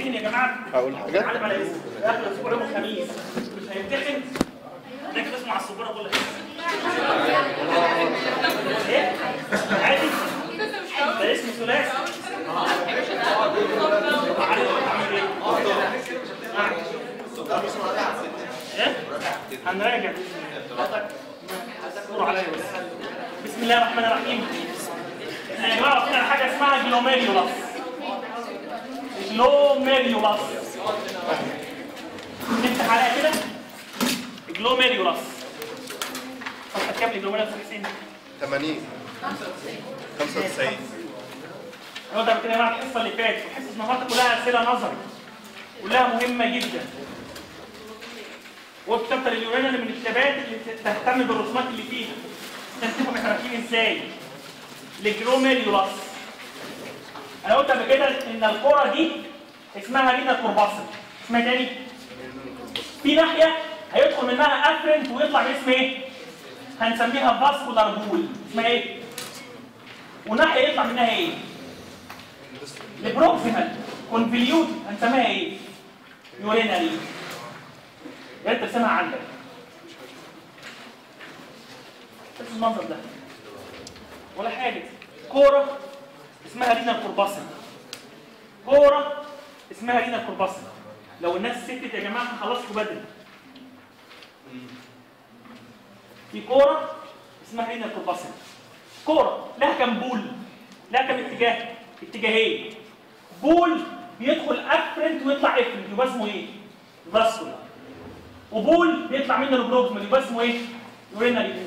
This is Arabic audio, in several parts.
هيمتحن يا جماعه هقول حاجه على اسمه في اخر الاسبوع يوم الخميس مش هيمتحن لكن اسمه على السبوره كل ايه عادي ده اسمه ثلاثي هنراجع اصبروا عليا بس. بسم الله الرحمن الرحيم. يا جماعه في حاجه اسمها جلوميريولاس. جلوميريولاس نفتح عليها كده. جلوميريولاس صفحه كام الجلوميريولاس يا حسين؟ 80 95. نقدر كده يا جماعه الحصه اللي فاتت وحصه النهارده كلها اسئله نظري كلها مهمه جدا. والشابتر اليوراني من الكتابات اللي تهتم بالرسومات اللي فيها عشان تشوفوا احنا رايحين ازاي. الجلوميريولاس انا قلت قبل كده ان الكره دي اسمها رينا كورباسل. اسمها تاني في ناحيه هيدخل منها افرنت ويطلع باسم ايه؟ هنسميها فاسكولار بول. اسمها ايه؟ وناحيه يطلع منها ايه؟ البروكسيمال كونفليوت هنسميها ايه؟ يورينري. يا ريت ترسمها عندك. بس المنظر ده ولا حاجه. كوره اسمها رينا كورباسل. كوره اسمها رينا كورباسل. لو الناس سكتت يا جماعه خلصتوا بدري. في كوره اسمها رينا كورباسل. كوره لها كام بول؟ لها كام اتجاه؟ اتجاهين. بول بيدخل افرنت ويطلع افرنت يبقى اسمه ايه؟ فاسكولار. وبول بيطلع منه البروكسيمال يبقى اسمه ايه؟ يورينري بول.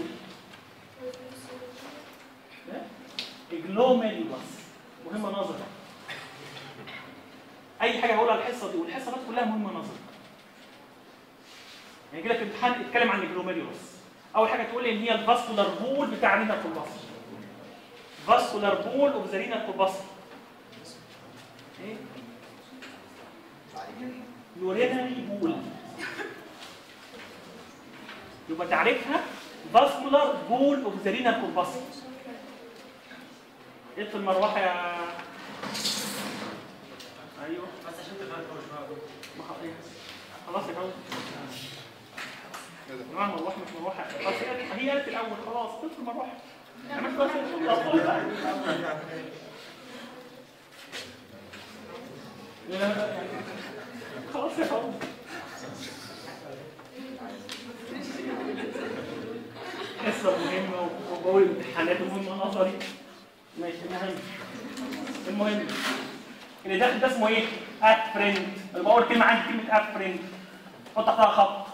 جلوميريولاس مهمه نظري. اي حاجه هقولها الحصه دي والحصه دي كلها مهمه نظري. يعني كده في الامتحان اتكلم عن الجلوميريولاس. اول حاجه تقول لي ان هي الفاسكولار بول بتاع رينا كورباسل. فاسكولار بول اوف ذا رينا كورباسل. ايه؟ يورينري بول. يبقى تعريفها فاسكولار بول اوف ذا رينا كورباسل. ايه المروحه يا ايوه بس عشان تفهم خلاص يا جماعه. يا جماعه المروحه مش مروحه خلاص هي قالت الاول خلاص طفل المروحه انا مش بس خلاص يا فندم. حصه مهمه وبقول امتحانات مهمه نظري ماشي. المهم اللي داخل ده اسمه ايه؟ افرنت. يبقى اول كلمه عندي كلمه افرنت حط تحتها خط.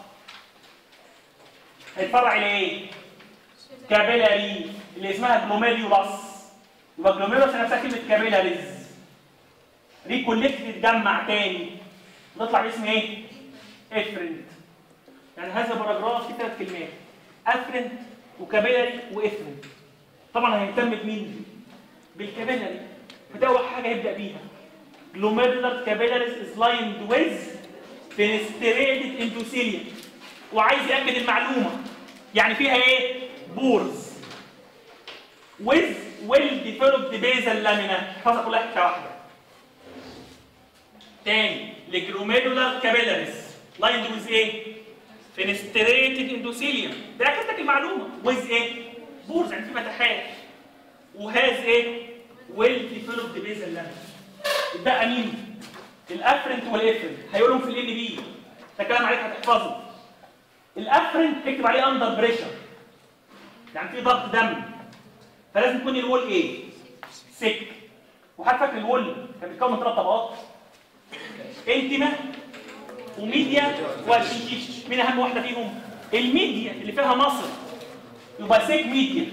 هيتفرع الى ايه؟ كابيلاري اللي اسمها جلوميريولاس. يبقى جلوميريولاس نفسها كلمه كابيلاريز. ريكولكت تتجمع تاني وتطلع باسم ايه؟ افرنت. يعني هذا باراجراف فيه 3 كلمات افرنت وكابيلاري وافرنت. طبعا هيهتم بمين؟ بالكابيلاري. فده اول حاجه هيبدا بيها. glomerular capillaries is lined with fenestrated endothelium. وعايز ياكد المعلومه يعني فيها ايه؟ بورز with well developed basal lamina. احفظها كلها حته واحده. تاني الجلوميرولار كابيلاريز lined with ايه؟ fenestrated endothelium. ده اكد لك المعلومه with ايه؟ بورز يعني في فتحات. وهاز ايه؟ ويل ديفلوبد بيزل lamina. يتبقى مين؟ الافرنت والافرنت هيقولهم في الان بي. ده كلام عليك هتحفظه. الافرنت اكتب عليه اندر بريشر يعني في ضغط دم فلازم يكون الوول ايه؟ سك. وحد فاكر الوول كان بيتكون من 3 طبقات انتما وميديا والشنكيش. مين اهم واحده فيهم؟ الميديا اللي فيها مصر يبقى سك ميديا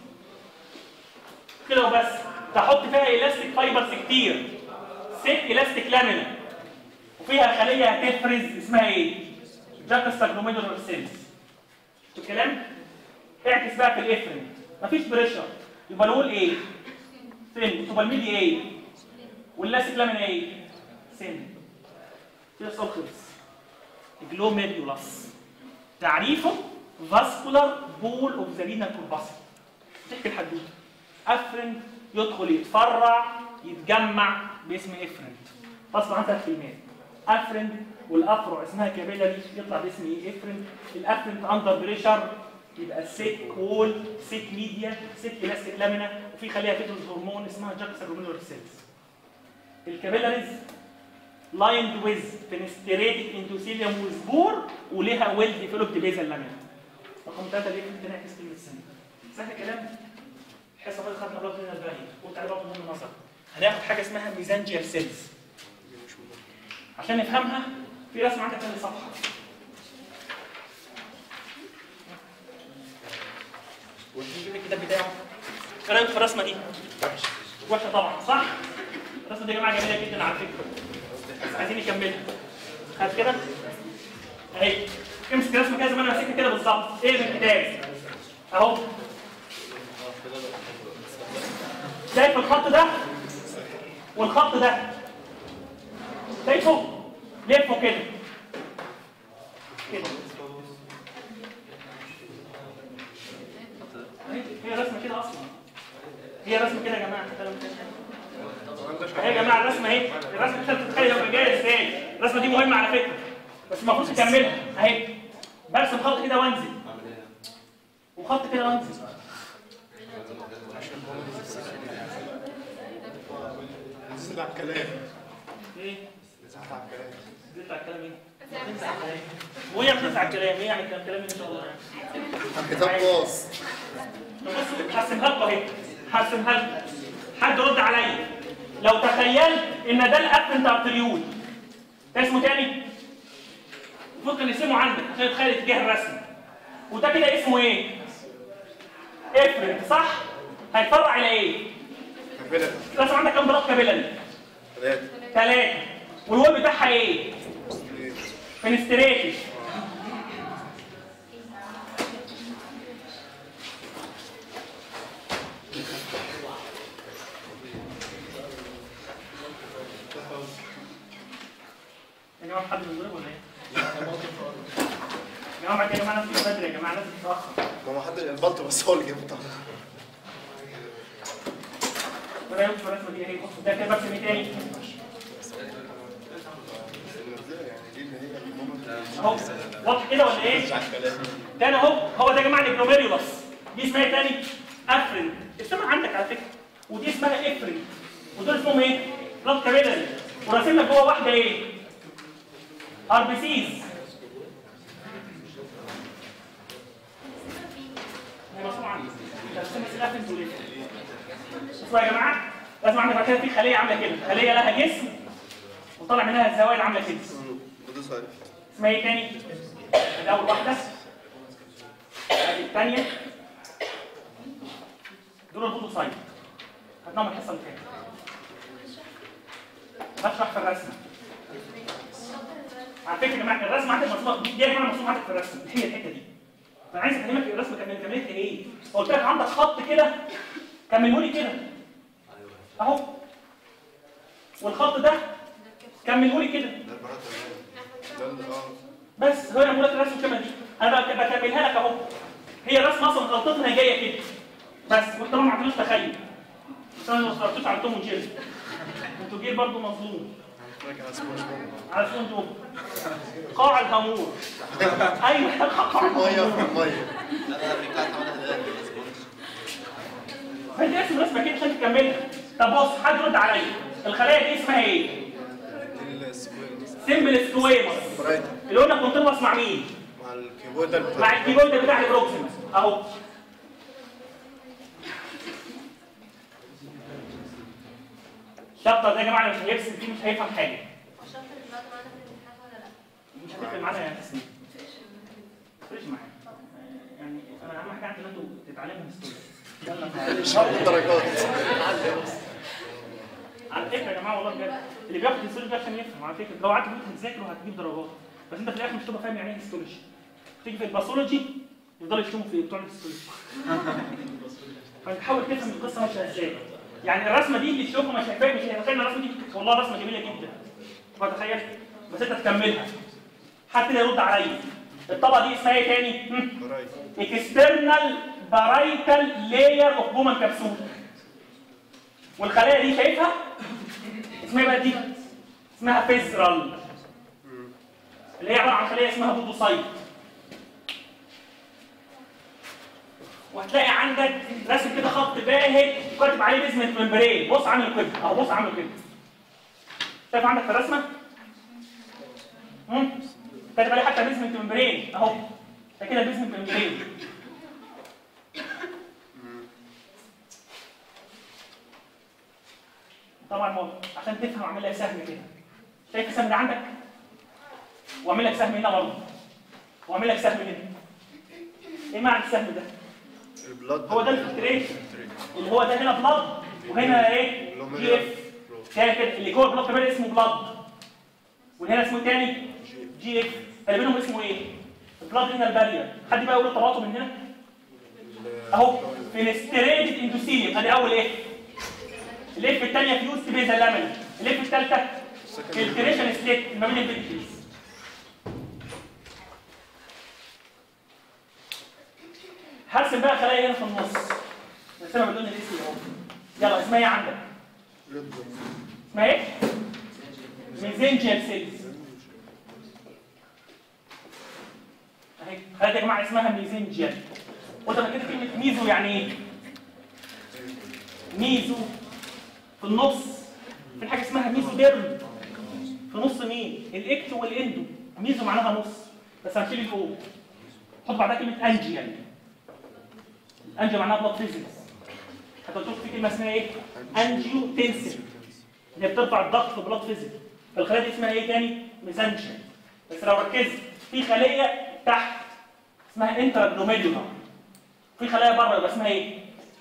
كده وبس. تحط فيها الاستيك فايبرز كتير سك الاستيك لامينا وفيها خليه هتفرز اسمها ايه؟ جاكستا جلوميرولار سيلز. الكلام اعكس بقى في الافرنت مفيش بريشر يبقى نقول ايه؟ سن. تبقى الميديا ايه؟ والاستيك لامينا ايه؟ سن. كده السؤال خلص. جلوميريولاس تعريفه فاسكولار بول اوف ذا رينا كورباسل. تحكي الحدوته. افرنت يدخل يتفرع يتجمع باسم افرنت. فصل عن 3 كلمات. افرنت والافرع اسمها كابيلاري يطلع باسم ايه؟ افرنت. الافرنت اندر بريشر يبقى سيك وول، سيك ميديا، سيك الاستيك لامينا، وفي خليه بتفرز هرمون اسمها جاكسا رومينور سيلز. الكابيلاريز لايند ويز فينستريتد اندوثيليوم وسبور وليها ويل ديفلوبد بيزل لامينا. رقم 3 دي كنت نعكس كلمه سنه. سهل الكلام؟ الحصه اللي خدنا بلاد من الباقي قلت على برضه من النظر. هناخد حاجه اسمها ميزانجيال سيلز. عشان نفهمها في رسمه عندك ثاني صفحه. ونجيب الكتاب بتاعه. ايه رايك في الرسمه دي؟ وحشه طبعا صح؟ الرسمه دي يا جماعه جميله جدا على فكره. بس عايزين نكملها. خد كده؟ اهي امسك الرسمه كده زي ما انا ماسكها كده بالظبط. ايه من الكتاب؟ اهو. شايف الخط ده؟ والخط ده. شايفه؟ لفه كده. كده. هي رسمه كده اصلا. هي رسمه كده يا جماعه. اهي يا جماعه الرسمه اهي. الرسمه مش هتتخيل لو جايه ازاي. الرسمه دي مهمه على فكره. بس المفروض تكملها اهي. برسم خط كده وانزل. وخط كده وانزل. نزلت على الكلام. ايه؟ نزلت على الكلام. نزلت على الكلام ايه؟ وهي بتنزل على الكلام ايه يعني الكلام ان شاء الله يعني. الكتاب باظ. بص هرسمها لكم اهي. هرسمها لكم. حد رد عليا. لو تخيلت ان ده الافرنت ارتريول. ده اسمه تاني؟ ممكن نسمه عندك عشان تتخيل اتجاه الرسم. وده كده اسمه ايه؟ افرنت صح؟ هيتفرع الى ايه؟ كابيلاري. الرسم عندك كام بلاط كابيلاري؟ 3. والوول بتاعها ايه؟ فينستريتد. يا جماعه حد بيضرب ولا ايه؟ يا جماعه يا جماعه ناس بدري يا جماعه ناس بتتاخر. ما حد البلطو بس هو اللي جابه. ولا يوم الرسمه دي اهي. بص ده كده برسم ايه تاني؟ اهو واضح كده ولا ايه؟ تاني اهو. هو ده يا جماعه الجلوميريولاس. دي اسمها ايه تاني؟ افرنت. اسمها عندك على فكره. ودي اسمها افرنت. ودول اسمهم ايه؟ بلاد كابيلاري. وراسم لك جوه واحده ايه؟ ار بي سيز. هي مرسومه عندي. رسمت الافرنت وليه؟ بصوا يا جماعه لازم عندك بعد كده في خليه عامله كده. خليه لها جسم وطالع منها الزوايد عامله كده. اسمها ايه تاني؟ ادي اول واحده. ادي الثانيه. دول البوتوسايت. خدناهم الحصه اللي فاتت. بشرح في الرسمه. على فكره يا جماعه الرسمه عندك مرسومه دي يا جماعه مرسومه عندك في الرسمه. هي الحته دي. انا عايز افهمك الرسمه كملتها ايه؟ قلت لك عندك خط كده كمله لي كده. اهو. والخط ده كمله لي كده. بس هو انا بقول لك الرسمه كما دي. انا بكملها لك اهو. هي الرسمه اصلا غلطتها جايه كده. بس وانت ما عملتوش تخيل. بس انا ما صرفتوش على توم وجيري. انتوا جيل برضه مظلوم. على سبونج بوب. قاع الهامور. ايوه قاع الميه. فانت اسم رسمه كده عشان تكملها. طب بص حد رد عليا. الخلايا دي اسمها ايه؟ سيمبل سكويموس. اللي قلنا كونتينوس مع مين؟ مع الكيبورد بتاع البروكسيموس اهو. الشابتر ده يا جماعه مش هيرسم فيه مش هيفهم حاجه. الشابتر اللي بعده معانا في الامتحان ولا لا؟ مش هتفرق معانا يا تسنيم. ما تفرقش معايا. يعني انا اهم حاجه عندي ان انتوا تتعلموا هيستوري. درجات. على فكره يا جماعه والله بجد اللي بياخد هيستولوجي ده عشان يفهم. على فكره لو قعدت تذاكر هتجيب درجات. بس انت في الاخر مش هتبقى فاهم يعني ايه هيستولوجي. تيجي في الباثولوجي يفضلوا يشتموا في بتوع الهيستولوجي. فانت حاول تفهم القصه ماشيه ازاي. يعني الرسمه دي اللي تشوفها مش هيتخيل الرسمه دي والله رسمه جميله جدا. فتخيل بس انت تكملها. حد كده يرد عليا. الطبقه دي اسمها ايه تاني؟ اكسترنال بارايتال لاير اوف بومان كبسول. والخلايا دي شايفها؟ اسمها ايه بقى دي؟ اسمها فيزرال، اللي هي عباره عن خليه اسمها بودوسايت. وهتلاقي عندك راسم كده خط باهت وكاتب عليه بيزمنت ممبرين. بص عامل كده اهو، بص عامل كده. شايف عندك في الرسمه؟ كاتب عليه حتى بيزمنت ممبرين اهو. ده كده بيزمنت ممبرين. طبعا عشان تفهم اعمل لك سهم كده. شايف السهم ده عندك؟ واعمل لك سهم هنا برضه. واعمل لك سهم هنا. ايه معنى السهم ده؟ البلاد هو ده الفلتريشن اللي هو ده هنا بلاد وهنا ايه؟ جي اف. تاني كده اللي جوه البلاد كمان اسمه بلاد وهنا اسمه تاني جي اف. اللي بينهم اسمه ايه؟ البلاد هنا البارير. حد بقى يقول التواصل من هنا؟ اهو فينستريتد اندوثيليوم. ادي اول ايه؟ الاف الثانيه فيوز بيزا لامين. الاف الثالثه فلتريشن سليت ما بين الفينتريز. هرسم بقى خلايا هنا في النص. نرسمها باللون الاسود اهو. يلا اسمها ايه عندك؟ اسمها ايه؟ ميزنجيال سيلز. اهي خلايا يا جماعه اسمها ميزنجيال. قلت انا كده كلمه ميزو يعني ايه؟ ميزو في النص. في حاجه اسمها ميزوديرم. في نص مين؟ الاكت والاندو. ميزو معناها نص بس هنشيل الفوق. حط بعدها كلمه انجيال. انجيو معناها بلاد فيزيكس. هتقول في كلمه اسمها ايه؟ انجيو تنسل اللي بترفع الضغط في بلاد فيزيكس. فالخلايا دي اسمها ايه تاني؟ ميزنجيال. بس لو ركزت في خليه تحت اسمها انتراجلوميرولار. في خلايا بره يبقى اسمها ايه؟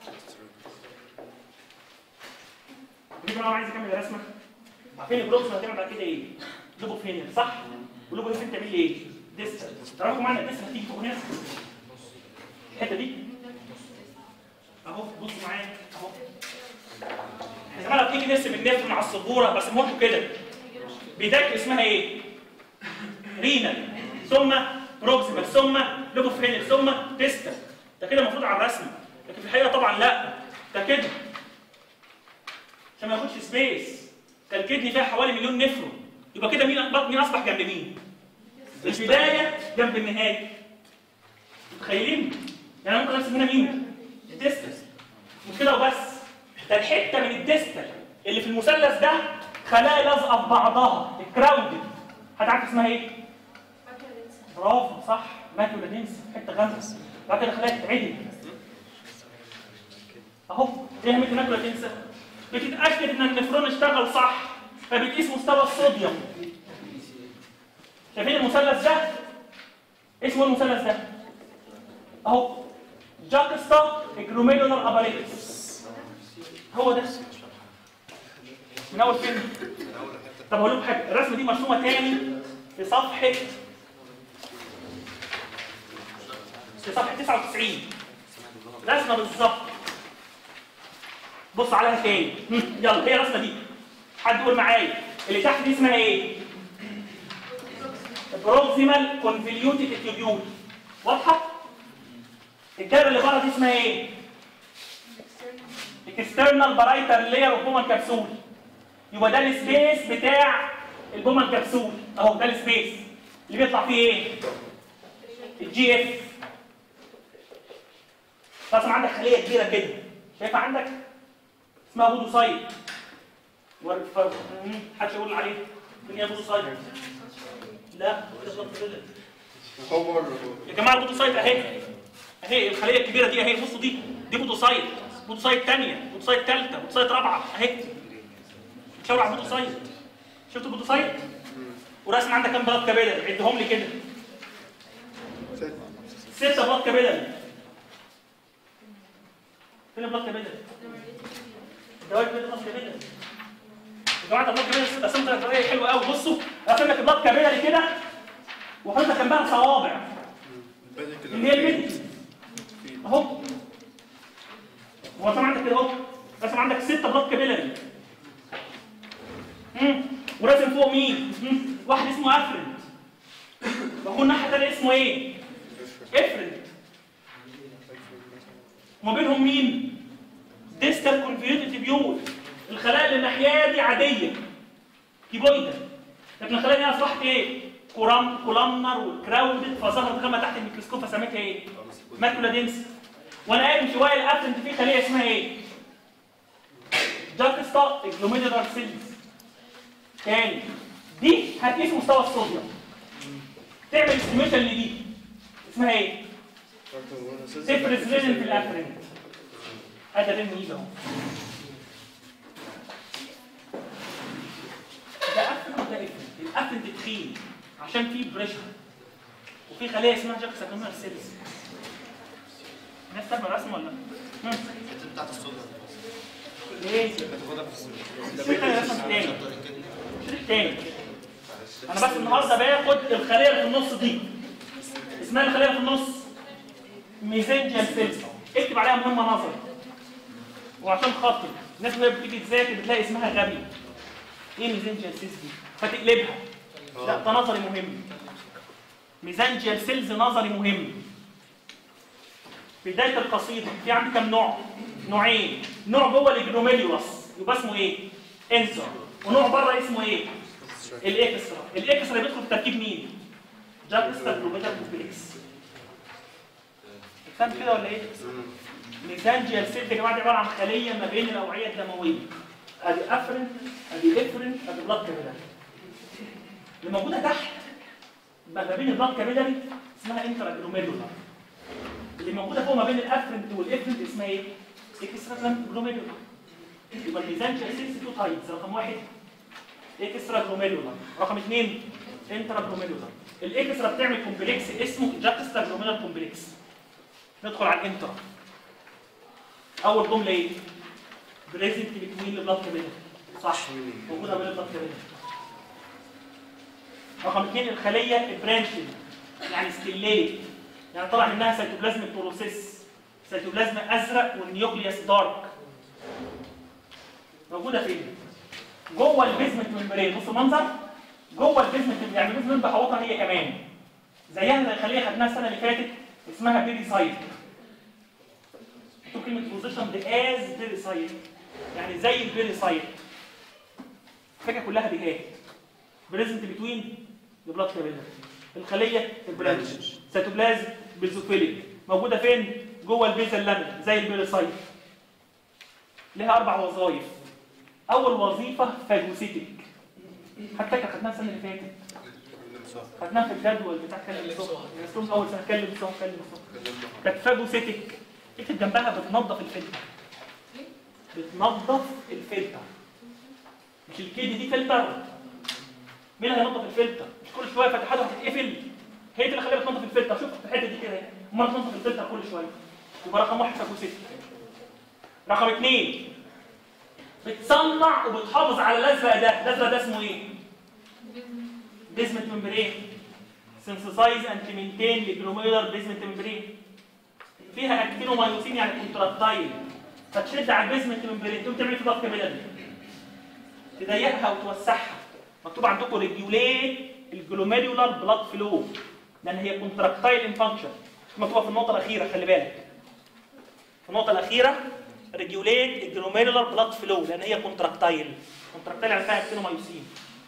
دي انا عايز اكمل الرسمه. عارفين البروكس هتعمل بعد كده ايه؟ لوبو فينير صح؟ ولوبو فين تعمل لي ايه؟ ديستال. تعرفوا معنى الديستال هتيجي فوق هنا؟ الحته دي اهو. بصوا معايا اهو. يا جماعه لو تيجي نرسم النفر مع السبوره برسمهم كده. بدايته اسمها ايه؟ رينال ثم بروكسيمال ثم لوبو فينير ثم ديستال. ده كده المفروض على الرسمه، لكن في الحقيقه طبعا لا، ده كده عشان ما ياخدش سبيس. كان الكدني فيها حوالي مليون نفرون. يبقى كده مين اصبح جنب مين؟ البدايه جنب النهايه. متخيلين؟ يعني ممكن ارسم هنا مين؟ الديستال. مش كده وبس، ده الحته من الديستال اللي في المثلث ده خلايا لازقه في بعضها الكراودد. حد عارف اسمها ايه؟ برافو صح، ماكيولا دنس. حته غامقه بعد كده خلايا تتعدل اهو. ايه اهميه الماكيولا دنس؟ بتتاكد ان النفرون اشتغل صح، فبتقيس مستوى الصوديوم. شايفين المثلث ده؟ اسمه المثلث ده اهو جاكستا جلوميرولار اباريتس. هو ده من اول فين؟ طب هقول لكم حاجه، الرسمه دي مرسومه تاني في صفحه 99. رسمه بالظبط. بص عليها تاني. يلا هي الرسمه دي. حد يقول معايا اللي تحت دي اسمها ايه؟ بروكسيمال كونفوليوتد تيوبيول. واضحه؟ الدايره اللي بره دي اسمها ايه؟ اكسترنال بارايتر لاير اوف بومان كبسول. يبقى ده السبيس بتاع البومان كبسول اهو. ده السبيس اللي بيطلع فيه ايه؟ الجي اف. خلاص عندك خليه كبيره كده شايفها عندك اسمها بودوسايت. حد يقول عليه مين هي بودوسايت؟ لا يا جماعه البودوسايت اهي. اهي الخليه الكبيره دي اهي. بصوا دي بودوسايت. بودوسايت ثانيه، بودوسايت ثالثه، بودوسايت رابعه اهي. شاور على البودوسايت. شفتوا البودوسايت؟ وراسم عندك كام بلاط كابيلاري؟ عدهم لي كده. 6 بلاط كابيلاري. فين البلاط كابيلاري؟ الدوائر فين البلاط كابيلاري؟ يا جماعه البلاط كابيلاري رسمتها بطريقه حلوه قوي. بصوا رسم لك البلاط كابيلاري كده وحط لك جنبها صوابع اللي هي الميديكال اهو. هو رسم عندك كده اهو. رسم عندك 6 بلاط كابيلاري. وراسم فوق مين؟ واحد اسمه افرنت. وهو الناحيه الثانيه اسمه ايه؟ افرنت. وما بينهم مين؟ ديستال كونفوليوتد تيبيول. الخلايا اللي الناحيه دي عاديه كيبويدا، لكن الخلايا دي اصبحت ايه؟ كولامنر وكراودد، فظهرت خامه تحت الميكروسكوب فسميتها ايه؟ ماكولا دينس. وانا قايل من شويه الابسنت فيه خليه اسمها ايه؟ جاكستا جلوميرولار سيلز. تاني دي هتقيس مستوى الصوديوم، تعمل استيميشن لدي اسمها ايه؟ تفرز ريزن في الافرنت. هذا ريزن ايه اهو. ده افرنت وده افرنت. الافرنت تخين عشان فيه بريشر، وفي خليه اسمها جاكستا جلوميرولار سيلز. الناس فاهمه الرسم ولا لا؟ الحته بتاعت الصودا ايه؟ هتاخدها في شريح تاني. انا بس النهارده باخد الخليه اللي في النص دي، اسمها الخليه اللي في النص ميزنجيال سيلز. اكتب عليها مهمه نظري، وعشان خاطر الناس اللي بتيجي تذاكر بتلاقي اسمها غبي. ايه ميزنجيال سيلز دي؟ فتقلبها. لا ده نظري مهم. ميزنجيال سيلز نظري مهم. بدايه القصيده في عندي كام نوع؟ نوعين. نوع جوه الجلوميريولاس يبقى اسمه ايه؟ انترا. ونوع بره اسمه ايه؟ الاكسترا. الاكسترا بيدخل في تركيب مين؟ جاكستا جلوميرولار كومبلكس. فاهم كده ولا ايه؟ ميزانجيال سيل يا جماعه دي عباره عن خليه ما بين الاوعيه الدمويه. ادي افرنت، ادي افرنت، ادي بلاد كابيلاري. اللي موجوده تحت ما بين البلاد كابيلاري اسمها انترا جلوميرولار. اللي موجوده فوق ما بين الافرنت والافرنت اسمها ايه؟ اكسترا جلوميرولار. يبقى الميزانجيال سيلز تو تايبس. رقم واحد اكسترا جلوميرولار، رقم اثنين انترا جلوميرولار. الاكسترا بتعمل كومبلكس اسمه جاكستا جلوميرولار كومبلكس. ندخل على الانترا. اول جمله ايه؟ بريزنت بتوين البلاد كابيلاري. صح، موجوده بين البلاد كابيلاري. رقم اثنين الخليه برانشد يعني ستيليت، يعني طلع منها سيتوبلازم بروسيس، سيتوبلازم ازرق والنيوكليوس دارك. موجوده فين؟ جوه البيزمنت ممبرين. بص المنظر جوه البيزمنت، يعني البيزمنت بحوطها هي كمان زيها زي الخليه خدناها السنه اللي فاتت اسمها بيريسايت. كلمه بوزيشن از بيريسايت يعني زي البيريسايت. الفكره كلها بهات بريزنت بتوين البلاد كابيلاري. الخليه البرانش سيتوبلازم بيزوفيليك. موجوده فين؟ جوه البيزل لامين زي البيريسايت. لها 4 وظائف. اول وظيفه فاجوسيتك. حتى خدناها السنه اللي فاتت، خدناها في الجدول بتاع كلم الصبح. الناس اول سنه كلم الصبح. كانت فاجوسيتك. اكتب جنبها بتنظف الفلتر. بتنظف الفلتر. مش الكيدي دي فلتر. مين اللي هينظف الفلتر؟ مش كل شويه فتحاتها هتتقفل. هي دي اللي خليها بتنظف الفلتر. شوف في الحته دي كده امال بتنظف الفلتر كل شويه. يبقى رقم واحد فاجوسيتك. رقم اثنين بتصنع وبتحافظ على الازرق ده. الازرق ده اسمه ايه؟ بيزمنت ممبرين. سينثسايز اند مينتين لجلوميرولار بيزمنت ممبرين. فيها اكتينومايوسين يعني كونتراكتايل، فتشد على البيزمنت ممبرين تقوم تعمل في ضغط كابيلاري تضيقها وتوسعها. مكتوب عندكم ريجوليت الجلوميرولار بلاد فلو لان هي كونتراكتايل ان فانكشن. مكتوبه في النقطه الاخيره، خلي بالك في النقطه الاخيره ريجوليت الجلوميرولار بلاد فلو لان هي كونتراكتايل. كونتراكتايل يعني فيها اكتينومايوسين.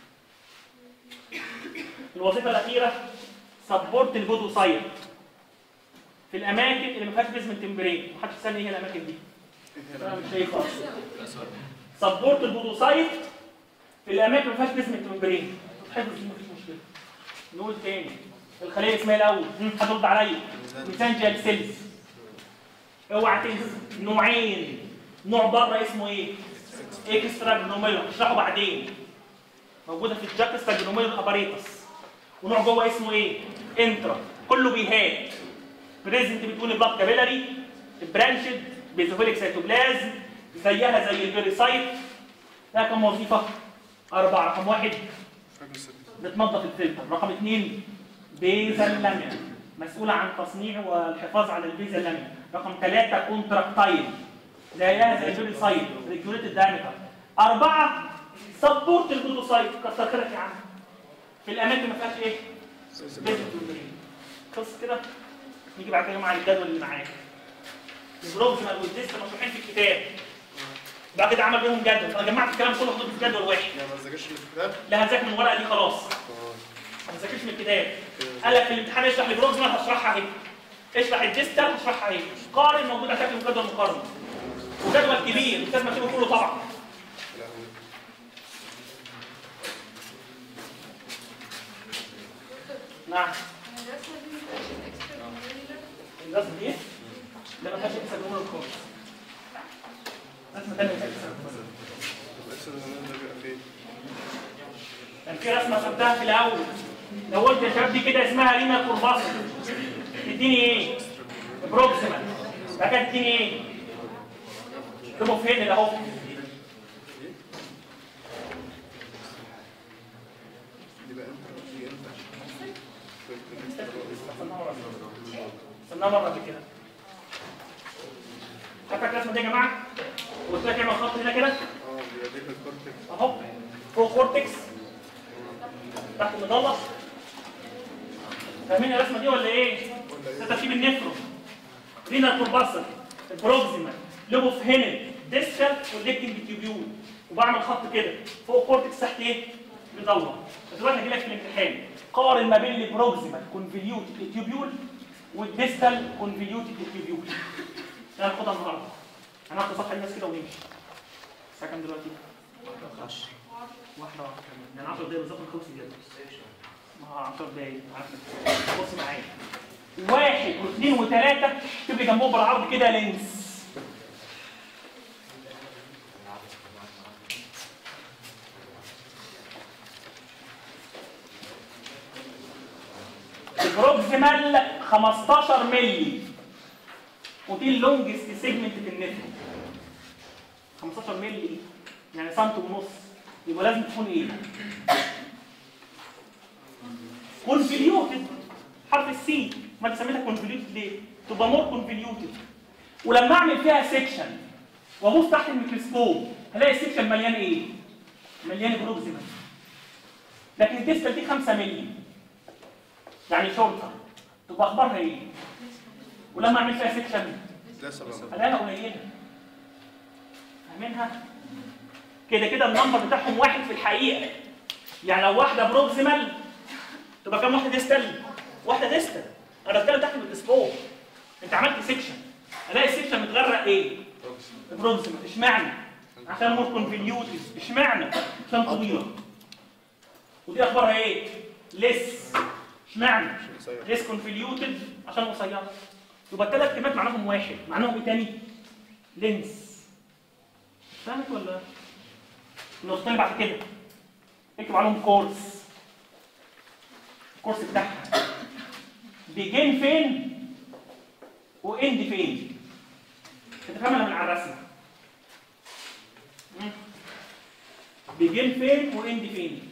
الوظيفه الاخيره سبورت البودوسايت في الاماكن اللي ما فيهاش بيزمنت ممبرين. محدش يسالني ايه الاماكن دي؟ انا مش شايف خالص. سبورت البودوسايت في الاماكن اللي ما فيهاش بيزمنت ممبرين. تحفظ دي مفيش مشكله. نقول تاني الخليه اسمها الاول. هترد عليا ميزانجيال سيلز. اوعى تنسى نوعين. نوع بره اسمه ايه؟ اكسترا جلوميرولار هشرحه بعدين. موجوده في الجاكستا جلوميرولار اباريتس. ونوع جوه اسمه ايه؟ انترا. كله بيهات. بريزنت بتكون البلاد كابيلاري برانشد بيزوفيليك سيتوبلازم زيها زي البيريسايت. لها كم وظيفه؟ 4. رقم واحد بتنظف الفلتر. رقم اثنين بيزل لامين مسؤوله عن تصنيع والحفاظ على البيزل لامين. رقم 3 كونتراكتايل زيها زي البيريسايت ريجوليتد دايمتر. 4 سبورت البودوسايت. كتر خيرك يا عم. في الاماكن ما فيهاش ايه؟ بيزل ممبرين. خلص كده. نيجي بعد كده مع الجدول اللي معاك. البروفيشنال والديست مشروحين في الكتاب. بعد كده عمل بيهم جدول، فانا جمعت الكلام كله حطيته في جدول واحد. يعني ما تذاكرش من الكتاب؟ لا هتذاكر من الورقه دي خلاص. ما تذاكرش من الكتاب. قال لك في الامتحان اشرح البروكسيمال هشرحها اهي. اشرح الديستال هشرحها اهي. قارن موجود هتاكل في جدول مقارنه. وجدول كبير مش لازم اكتبه كله طبعا. نعم. الرسمه دي لا ما فيهاش اكسل نمر خالص. رسمه ثانيه اكسل كان في رسمه خدتها في الاول. لو قلت يا شباب دي كده اسمها رينا كورباس تديني ايه؟ بروكسيمال. بعد كده تديني ايه؟ اكتبه فين اهو. استناها مره قبل كده. فاكر الرسمه دي يا جماعه؟ قلت لك اعمل خط هنا كده. بيوديك الكورتكس. اهو فوق كورتكس تحت المظله. فاهمين الرسمه دي ولا ايه؟ ده ترتيب النفرو. رينا كورباسل، البروكسيمال، لوبوف هينل، ديستال، كولكتنج تيوبيول. وبعمل خط كده فوق كورتكس تحت ايه؟ مظله. دلوقتي هجي لك في الامتحان قارن ما بين البروكسيمال كونفوليوتد تيوبيول والديستال كونفوليوتد تيوبيول. ده هناخدها النهارده. هناخد صفحه الناس كده ونمشي. الساعه كام دلوقتي؟ 10. واحده يعني 10 دقايق بالظبط نخلص الجدول. ما 10 دقايق عارف. بص معايا. 1 و2 و3 اكتب لي جنبهم بالعرض كده لينس. البروكسيمال 15 مللي ودي اللونجست سيجمنت في النفرو. 15 مللي يعني سنتي ونص. يبقى لازم تكون ايه؟ كونفوليوتد. حرف السي. ما انت سميتها كونفوليوتد ليه؟ تبقى مور كونفوليوتد. ولما اعمل فيها سيكشن وابص تحت الميكروسكوب هلاقي السيكشن مليان ايه؟ مليان بروكسيمال. لكن الديستال دي 5 مللي يعني شورتر. تبقى اخبارها ايه؟ ولما اعمل فيها سيكشن الاقيها قليله. فاهمينها؟ كده كده النمبر بتاعهم واحد في الحقيقه. يعني لو واحده بروكسيمال تبقى كام واحده ديستال؟ واحده ديستال. انا بتكلم تحت الميكروسكوب. انت عملت سيكشن الاقي السيكشن متغرق ايه؟ بروكسيمال. اشمعنى؟ عشان مور كونفوليوتد. اشمعنى؟ عشان طويله. ودي اخبارها ايه؟ ليس. اشمعنى؟ ليس كونفوليوتد عشان قصيره. يبقى الثلاث كلمات معناهم واحد. معناهم ايه تاني؟ لينس. فهمت ولا؟ النقطتين بعد كده اكتب عليهم كورس. الكورس بتاعها بيجين فين واند فين. تفهمها من على الرسمه. بيجين فين واند فين.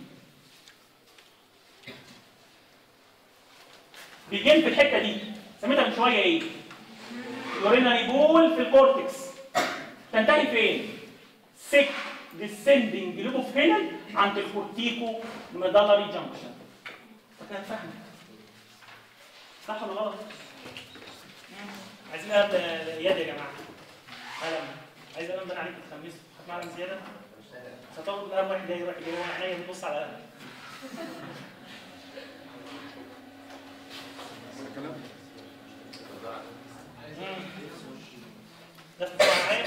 بيجين في الحته دي سميتها من شويه ايه؟ يوريناري بول في الكورتكس. تنتهي فين؟ سيك ديسندنج لوبوف هينل عند الكورتيكو ميدالري جانكشن. فكان فاهم صح ولا غلط؟ عايزين قلم زياده يا جماعه. قلم عايز قلم ده عليك تخمسه. هات قلم زياده. هتاخد قلم واحد جاي رايح جاي وانا عينيا بتبص على قلم. ده طبعا معايا.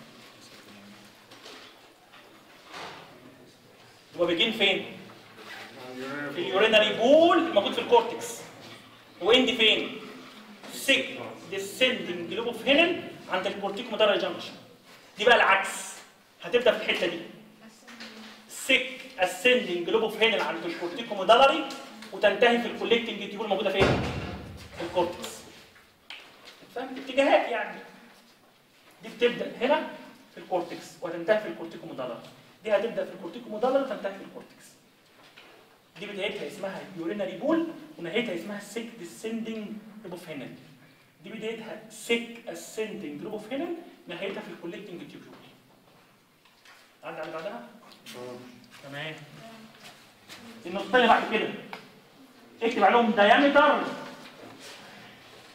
هو بيجين فين؟ في اليوريناري بول موجود في الكورتكس. واند فين؟ سيك ديسندنج لوبوف هينل عند الكورتيكو ميدالري جانكشن. دي بقى العكس. هتبدا في الحته دي. سيك اسندنج لوبوف هينل عند الكورتيكو ميدالري وتنتهي في الكولكتنج تيبول موجوده فين؟ في الكورتكس. فاهم الاتجاهات يعني. دي بتبدا هنا في الكورتكس وتنتهي في الكورتيكو ميدالري. دي هتبدا في الكورتيكو ميدالري وتنتهي في الكورتكس. دي بدايتها اسمها يوريناري بول ونهايتها اسمها سيك ديسندنج لوبوف هينل. دي بدايتها سيك اسندنج لوبوف هينل نهايتها في الكولكتنج تيبيول. عدى على بعدها؟ تمام. النقطتين اللي بعد كده اكتب عليهم دايمتر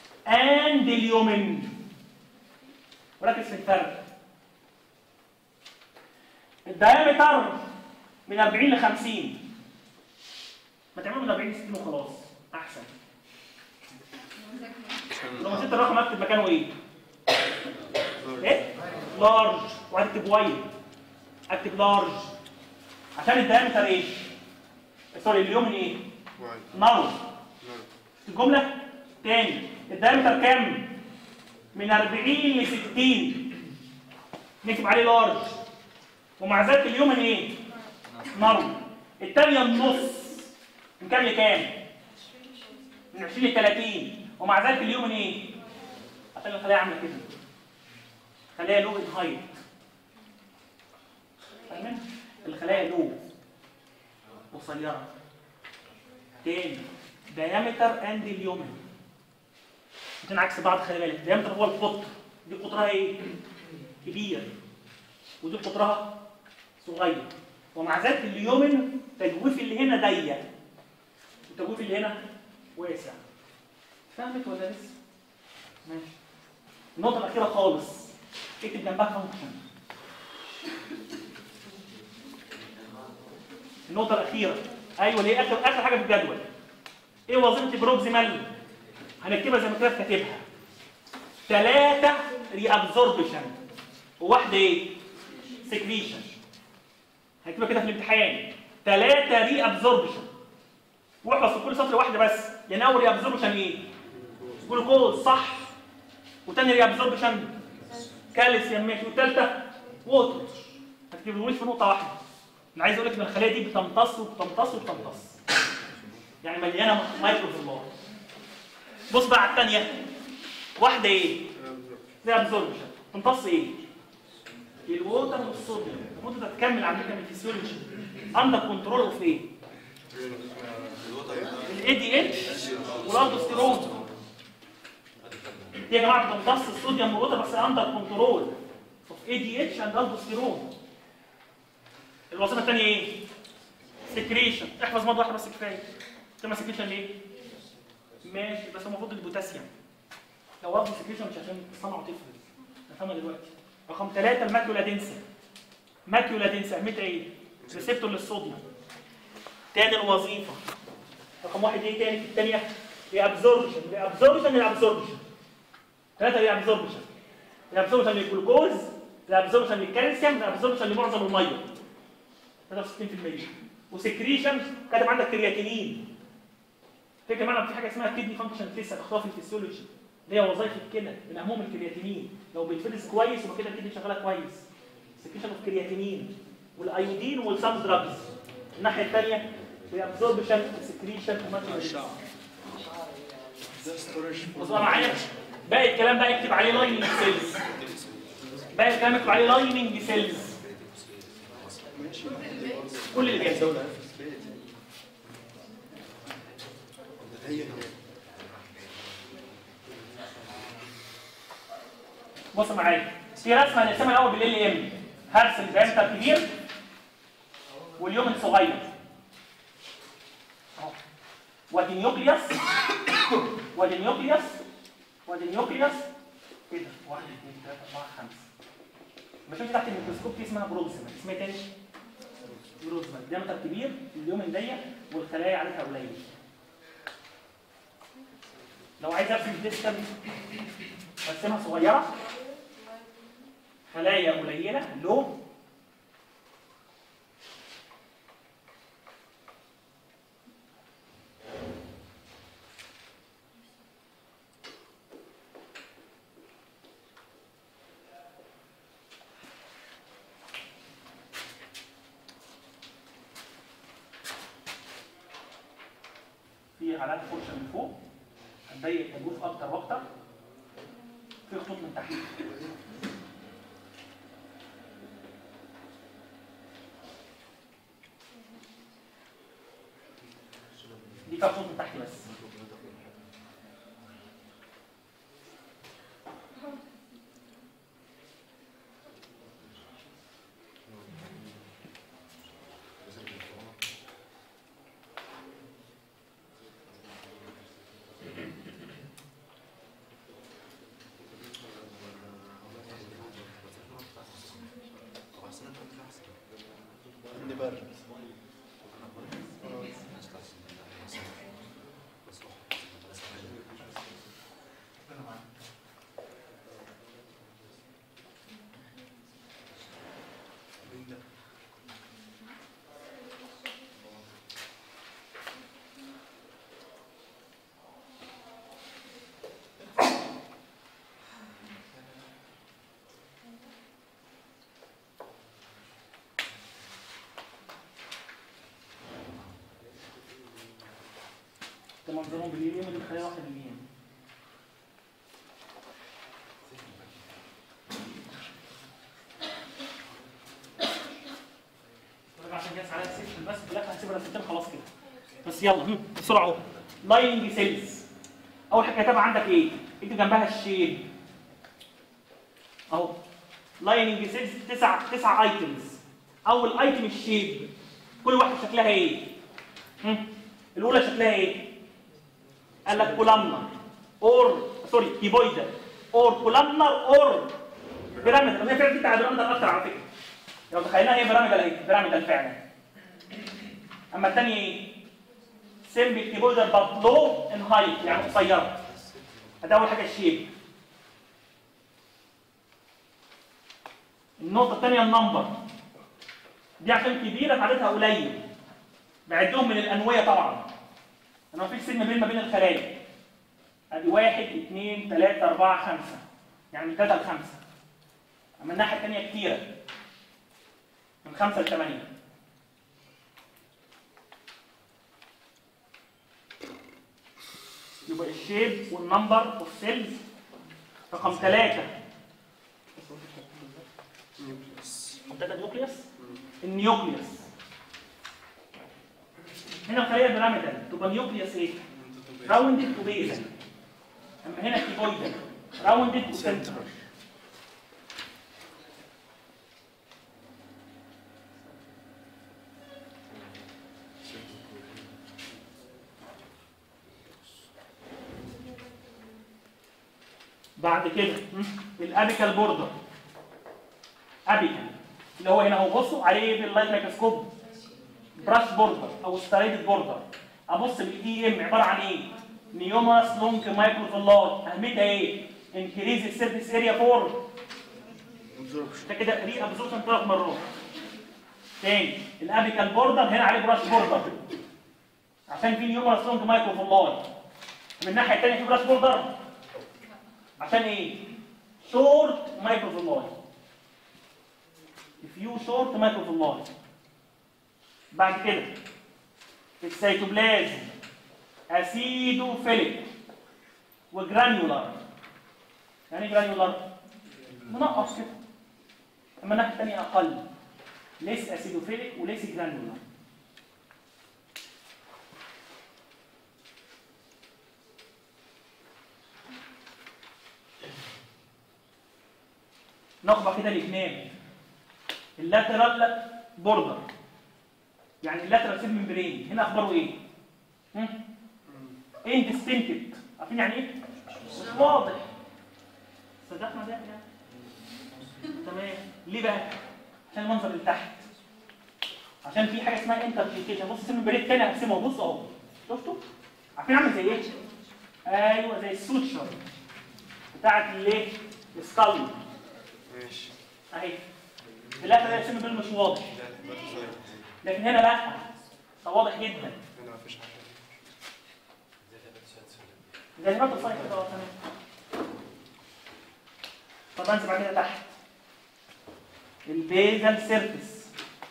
اند اليومن. وركز في الفرق. الدايمتر من 40 ل 50. ما تعملوا من 40 ل 60 وخلاص احسن. لو نسيت الرقم اكتب مكانه ايه؟ ايه؟ لارج. وهكتب وايد. اكتب لارج عشان الدايمتر ايه؟ سوري اليومن ايه؟ نارو. الجمله تاني الدايمتر كام؟ من 40 ل 60 نكتب عليه لارج، ومع ذلك اليومن ايه؟ نارو. الثانيه النص من كام لكام؟ من 20 ل 30 ومع ذلك اليومن ايه؟ هتلاقي الخلايا عامله كده، خلايا لو ان هايت. فاهمين؟ الخلايا لو قصيره. تاني diameter and اليومن الاثنين عكس بعض. خلي بالك diameter هو القطر، دي قطرها ايه؟ كبير، ودي قطرها صغير، ومع ذلك اليومن تجويف اللي هنا ضيق والتجويف اللي هنا واسع. فهمت ولا لسه؟ ماشي. النقطة الأخيرة خالص اكتب جنبها فانكشن. النقطة الأخيرة أيوه اللي هي آخر حاجة في الجدول. إيه وظيفة بروكسيمال؟ هنكتبها زي ما كده كاتبها. 3 ريابزوربشن وواحدة إيه؟ سكريشن. هنكتبها كده في الامتحان 3 ريابزوربشن. واحفظ في كل سطر واحدة بس، لأن أول ريابزوربشن إيه؟ جلوكوز صح، وتاني ريابزوربشن كالسيوم ماشي، والثالثة ووتر. ما تكتبلوش في نقطة واحدة. أنا عايز أقول لك إن الخلايا دي بتمتص وبتمتص وبتمتص. يعني مليانة مايكروفيلار. بص بقى على الثانية. واحدة إيه؟ ريابزوربشن. تمتص إيه؟ الووتر والصوديوم. المدة تكمل عملية من الفسيولوجي. أندر كنترول أوف إيه؟ الاي دي اتش والالدوستيرون. دي يا جماعه بتمتص الصوديوم والووتر بس اندر كنترول اوف اي دي اتش اند الدوستيرون. الوظيفه الثانيه ايه؟ سكريشن. احفظ ماده واحده بس كفايه. تسمى سكريشن ليه؟ ماشي بس هو المفروض البوتاسيوم. لو واخد سكريشن مش عشان تصنع وتفرز. نفهمها دلوقتي. رقم 3 الماكيولا دنسا. ماكيولا دنسا اهميتها ايه؟ ريسبتور للصوديوم. تاني الوظيفه. رقم 1 ايه تاني في الثانيه؟ ريابزوربشن. ريابزوربشن 3 ريابزوربشن. ريابزوربشن للجلوكوز، ريابزوربشن للكالسيوم، ريابزوربشن لمعظم الميه 63%. وسكريشن كاتب عندك كرياتينين. فكره معنا في حاجه اسمها كيدني فانكشن لسه هتاخدوها في الفسيولوجي اللي هي وظائف الكلى من اهمهم الكرياتينين. لو بيتفرز كويس يبقى كده الكدني شغاله كويس. سكريشن اوف كرياتينين والايودين والسام دراجز. الناحيه الثانيه ريابزوربشن سكريشن وماتيريال. بصوا معايا باقي الكلام بقى اكتب عليه لايننج سيلز. باقي الكلام اكتب عليه لايننج سيلز. كل اللي بيحصل بص معايا في رسمه هنرسمها الاول بالال ام. هرسم دايمتر كبير واليومن صغير اهو، وادي نيوكليوس وادي نيوكليوس وادي نيوكليوس كده 1 2 3 4 5. بشوف تحت الميكروسكوب دي اسمها بروكسيمال. اسمها تاني بروكسيمال. دايمتر كبير اليومن ضيق والخلايا عددها قليل. لو عايز ارسم ديستال ارسمها صغيره خلايا قليله لو في علامه فرشه من فوق هتضيق التجويف اكتر واكتر. في خطوط من تحت دي فيها خطوط من تحت بس. ده منظرهم باليمين ودي خليها واحده باليمين. عشان جالس عليها سيكشن بس في الاخر هسيبها رسمتين خلاص كده. بس يلا بسرعه اهو. لايننج سيلز. اول حاجه كتبها عندك ايه؟ اكتب جنبها الشيب. اهو. لايننج سيلز 9 ايتمز. اول ايتم الشيب. كل واحده شكلها ايه؟ الاولى شكلها ايه؟ قال لك كولامنر اور سوري كيبويدال اور كولامنر اور بيراميدال. هي فعلا بتاع بيراميدال اكتر على فكره. لو تخيلناها هي بيراميدال اهي بيراميدال فعلا. اما الثانيه ايه؟ سيمبل كيبويدال بات لو ان هايت يعني قصيره. ده اول حاجه الشيب. النقطه الثانيه النمبر. دي عشان كبيره فعددها قليل. بعدهم من الانويه طبعا. انا مفيش سن ما بين الخلايا. ادي 1 2 3 4 5 يعني من 3 ل 5. اما الناحيه الثانيه كتيره من 5 ل 8. يبقى الشيب والنمبر اوف سيلز. رقم 3 النيوكليوس. النيوكليوس هنا الخليه بيراميدال تبقى نيوكليوس ايه؟ راوندد وبيزل. اما هنا كيبويدال راوندد وسنترال. بعد كده الابيكال بوردر. ابيكال اللي هو هنا اهو بصوا عليه باللايت ميكروسكوب براش بوردر او سترايدد بوردر. ابص بالاي ام عباره عن ايه؟ نيوماس لونج مايكروفيلات. اهميتها ايه؟ انكريز السيرفيس اريا فور ده كده ري ابزوربشن 3 مرات. تاني الابيكال بوردر هنا عليه براش بوردر عشان في نيوماس لونج مايكروفيلات. من الناحيه الثانيه في براش بوردر عشان ايه؟ شورت مايكروفيلات. فيو شورت مايكروفيلات. بعد كده السيتوبلازم اسيدوفيليك وجرانيولار. يعني ايه جرانيولار؟ منقص كده. اما الناحيه الثانيه اقل ليس اسيدوفيليك وليس جرانيولار. نقبه كده الجناب. اللاترال بوردر يعني اللاترال سيل ممبرين هنا اخباره ايه؟ اندستنكت. عارفين يعني ايه؟ مش واضح. صدقنا ده يعني تمام. ليه بقى؟ عشان المنظر اللي تحت. عشان في حاجه اسمها انترفيكيشن. بص السيل ممبرين الثاني هقسمه. بص اهو شفتوا؟ عارفين عامل زي ايه؟ ايوه زي السوتشر بتاعت الايه؟ السكال. ماشي. اهي اللاترال السيل ممبرين مش واضح. لكن هنا لا ده واضح جدا. هنا مفيش حاجه. زي ما تصير كده تمام. طب انزل بعد كده تحت البيزال سيرفيس.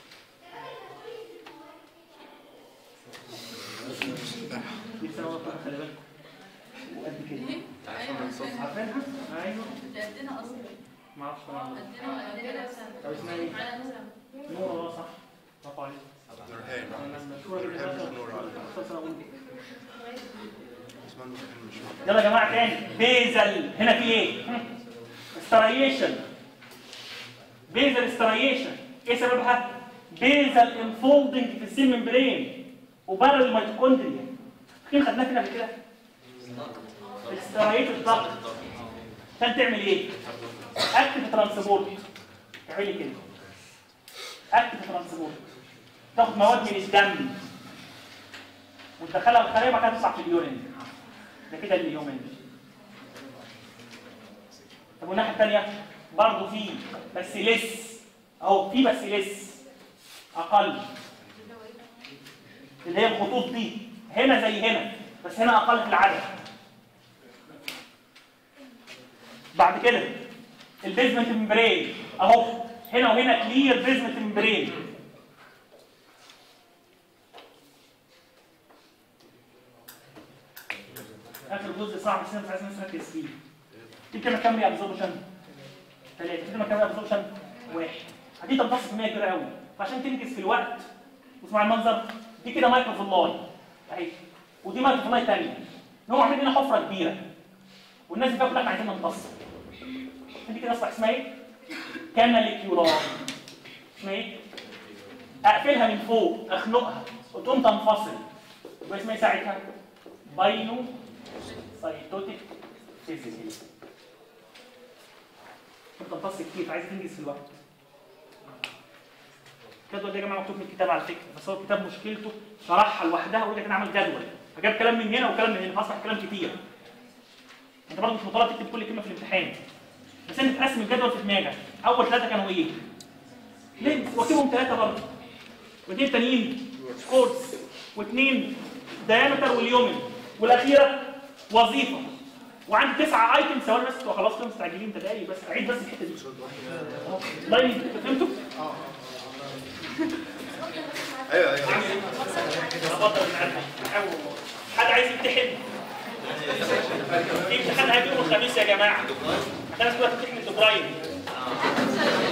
دي سنه واضحه خلي بالكم وقد كده. عارفينها؟ ايوه قدنا اصلا. ما اعرفش قدنا طب اسمها ايه؟ نور. صح برافو عليك. يلا يا جماعه تاني. بيزل هنا في ايه؟ استريشن. بيزل استريشن ايه سببها؟ بيزل انفولدنج في السيل ممبرين وبرل الميتوكوندريا. فين خدناه كده قبل كده؟ استريت الضغط عشان تعمل ايه؟ اكتف ترانسبورت. تعملي كده اكتف ترانسبورت. تاخد مواد من الدم وتدخلها الخلايا وبعد كده تطلع في اليورين. ده كده اليومين. طب والناحيه الثانيه برضه في بس لس اهو. في بس لس اقل اللي هي الخطوط دي هنا زي هنا بس هنا اقل في العدد. بعد كده البيزمنت ممبرين اهو هنا وهنا كلير بيزمنت ممبرين. اخر جزء صعب بس انا مش عايز الناس تركز فيه. دي كلمه كام ابزوربشن؟ 3. دي كلمه كام ابزوربشن؟ 1. دي تمتص كميه كبيره قوي، فعشان تنجز في الوقت واسمع المنظر دي كده مايكروفلاي اهي، ودي مايكروفلاي ثانيه. هم عاملين هنا حفره كبيره والناس دي كلها عايزين نمتص. دي كده اصبح اسمها ايه؟ كاناليكيولار. اسمها ايه؟ اقفلها من فوق، اخنقها وتقوم تنفصل. يبقى اسمها ايه ساعتها؟ باينو سايتوتيك فيزيكال. بتمتص كتير فعايز تنجز في الوقت. الجدول ده يا جماعه مكتوب من الكتاب على فكره، بس هو الكتاب مشكلته شرحها لوحدها ويقول لك انا عامل جدول، فجاب كلام من هنا وكلام من هنا فاصبح كلام كتير. انت برضه مش مطالب تكتب كل كلمه في الامتحان، بس انت تقسم الجدول في دماغك. اول 3 كانوا ايه؟ لينس، واكتبهم 3 برضه. واثنين تانيين كورس، واثنين دايمتر واليومن، والاخيره وظيفه. وعندي 9 ايتم. ثواني بس وخلاص كده مستعجلين انت دقايق بس عيد بس الحته دي. لاين فهمتوا؟ ايوه حد عايز يمتحن؟ في امتحان هيجي يوم الخميس يا جماعه. الناس كلها بتمتحن فبراير.